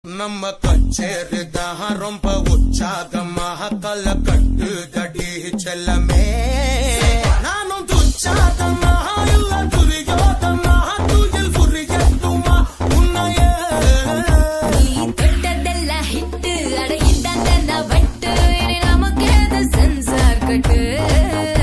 நம்ம கச்சேரி தான் ரொம்ப உற்சாகமாக கல கட்டு தடி செல்லமே நானும் துச்சாதமாக இல்ல துரியோதமாக துயில் புரியட்டுமா உன்னையே நீ தொட்டதெல்லாம் ஹிட்டு அட இதாண்டா வட்டு இனி நமக்கு ஏது சென்சார் கட்டு